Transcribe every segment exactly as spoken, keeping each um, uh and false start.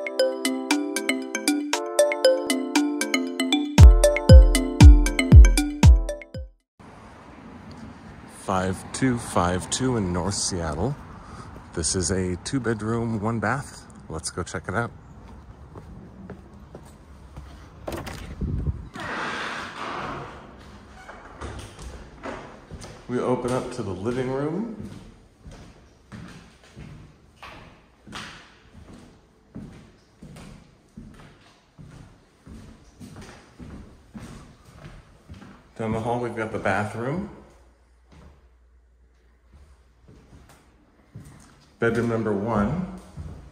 five two five two in North Seattle. This is a two bedroom, one bath. Let's go check it out. We open up to the living room. Down the hall, we've got the bathroom. Bedroom number one.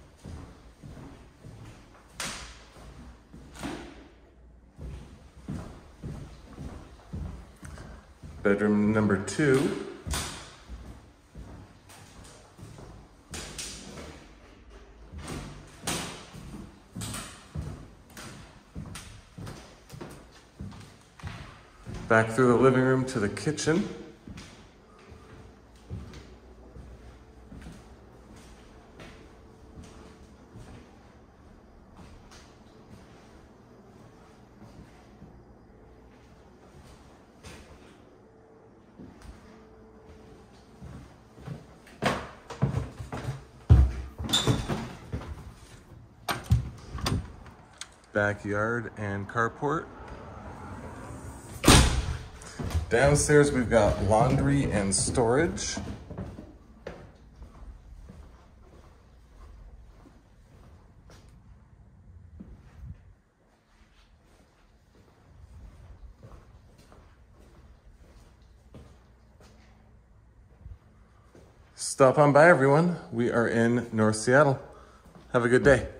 Bedroom number two. Back through the living room to the kitchen. Backyard and carport. Downstairs we've got laundry and storage. Stop on by, everyone. We are in North Seattle. Have a good day.